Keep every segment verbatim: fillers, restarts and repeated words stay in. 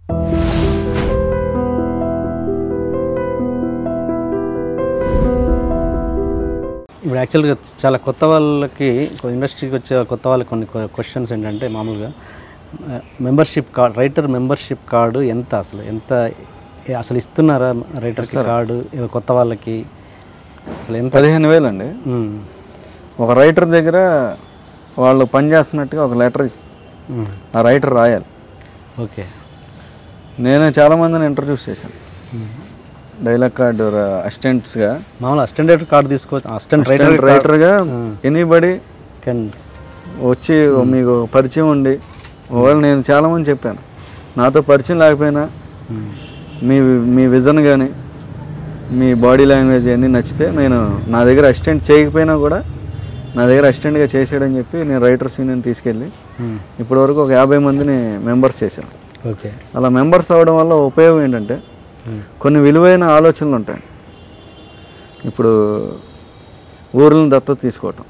ఇప్పుడు యాక్చువల్గా చాలా కొత్త వాళ్ళకి ఇండస్ట్రీకి వచ్చే కొత్త వాళ్ళకి కొన్ని క్వశ్చన్స్ ఏంటంటే మామూలుగా membership card writer membership card ఎంత అసలు ఎంత అసలు ఇస్తున్నారా రైటర్స్ కార్డు కొత్త వాళ్ళకి అసలు ఎంత? పదిహేను వేలు అండి. ఒక రైటర్ దగ్గర వాళ్ళు పనిచేస్తున్నట్టుగా ఒక లెటర్ ఇస్తారు, ఆ రైటర్ రాయాలి. ఓకే. నేను చాలామందిని ఇంట్రడ్యూస్ చేశాను డైలాగ్ కార్డు అసిస్టెంట్స్గా. మామూలు అసిస్టెంట్ రైటర్ కార్డు తీసుకోవచ్చు. అసిస్టెంట్ రైటర్ రైటర్గా ఎనీబడి కెన్ వచ్చి మీకు పరిచయం ఉండి, ఒకవేళ నేను చాలామంది చెప్పాను నాతో పరిచయం లేకపోయినా మీ మీ విజన్ కానీ మీ బాడీ లాంగ్వేజ్ అన్నీ నచ్చితే నేను నా దగ్గర అసిస్టెంట్ చేయకపోయినా కూడా నా దగ్గర అసిస్టెంట్గా చేసాడని చెప్పి నేను రైటర్స్ యూనియన్ తీసుకెళ్ళి ఇప్పటివరకు ఒక యాభై మందిని మెంబర్స్ చేశాను. ఓకే. అలా మెంబర్స్ అవ్వడం వల్ల ఉపయోగం ఏంటంటే కొన్ని విలువైన ఆలోచనలు ఉంటాయి. ఇప్పుడు ఊర్లను దత్తత తీసుకోవటం,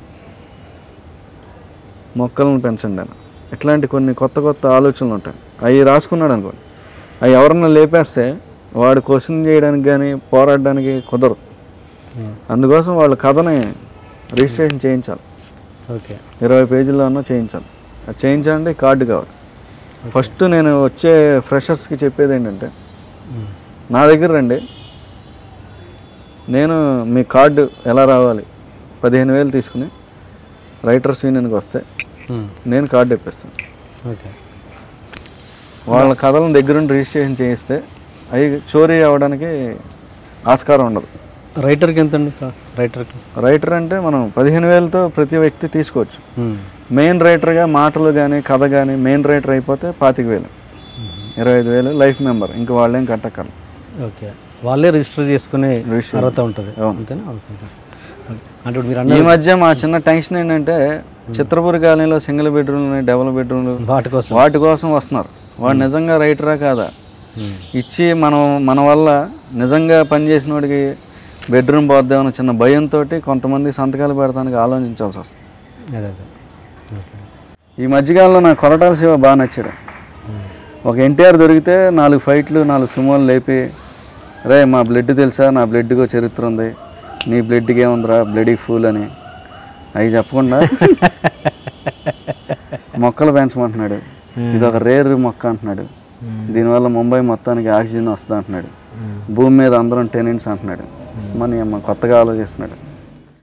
మొక్కలను పెంచండి అని, ఇట్లాంటి కొన్ని కొత్త కొత్త ఆలోచనలు ఉంటాయి. అవి రాసుకున్నాడు అనుకోండి, అవి ఎవరన్నా లేపేస్తే వాడు క్వశ్చన్ చేయడానికి కానీ పోరాడడానికి కుదరదు. అందుకోసం వాళ్ళ కథని రిజిస్ట్రేషన్ చేయించాలి. ఓకే. ఇరవై పేజీల్లో ఉన్న చేయించాలి. అది చేయించాలంటే కార్డు కావాలి. ఫస్ట్ నేను వచ్చే ఫ్రెషర్స్కి చెప్పేది ఏంటంటే, నా దగ్గర రండి, నేను మీ కార్డు ఎలా రావాలి, పదిహేను వేలు తీసుకుని రైటర్స్ యూనియన్కి వస్తే నేను కార్డు ఇప్పిస్తాను. ఓకే. వాళ్ళ కథలను దగ్గరుండి రిజిస్ట్రేషన్ చేయిస్తే అవి చోరీ అవ్వడానికి ఆస్కారం ఉండదు. రైటర్కి ఎంత అండి? రైటర్కి రైటర్ అంటే మనం పదిహేను వేలతో ప్రతి వ్యక్తి తీసుకోవచ్చు. మెయిన్ రైటర్గా మాటలు కానీ కథ కానీ మెయిన్ రైటర్ అయిపోతే పాతిక వేలు, ఇరవై ఐదు వేలు లైఫ్ మెంబర్, ఇంకా వాళ్ళేం కట్టక్కర్లేదు. ఓకే. వాళ్ళే రిజిస్టర్ చేసుకునే అర్హత ఉంటుంది అంతేనా? అంటే మీరు ఈ మధ్య మా చిన్న టెన్షన్ ఏంటంటే చిత్రపూరి కాలనీలో సింగిల్ బెడ్రూమ్లు డబుల్ బెడ్రూమ్లు వాటి కోసం వాటి కోసం వస్తున్నారు. వాడు నిజంగా రైటరా కాదా ఇచ్చి మనం మన వల్ల నిజంగా పనిచేసిన వాడికి బెడ్రూమ్ పోద్దామని చిన్న భయంతో కొంతమంది సంతకాలు పెడతానికి ఆలోచించాల్సి వస్తుంది. అదే ఈ మధ్యకాలంలో నాకు కొరటాల శివ బాగా నచ్చాడు. ఒక ఎన్టీఆర్ దొరికితే నాలుగు ఫైట్లు నాలుగు సుమోలు లేపి, రే మా బ్లడ్ తెలుసా, నా బ్లడ్కో చరిత్ర ఉంది, నీ బ్లడ్కి ఏముందిరా బ్లడీ ఫూల్ అని అవి చెప్పకుండా మొక్కలు పెంచమంటున్నాడు. ఇది ఒక రేర్ మొక్క అంటున్నాడు, దీనివల్ల ముంబై మొత్తానికి ఆక్సిజన్ వస్తుంది అంటున్నాడు, భూమి మీద అందరం టెనెంట్స్ అంటున్నాడు. మన కొత్తగా ఆలోచిస్తున్నాడు.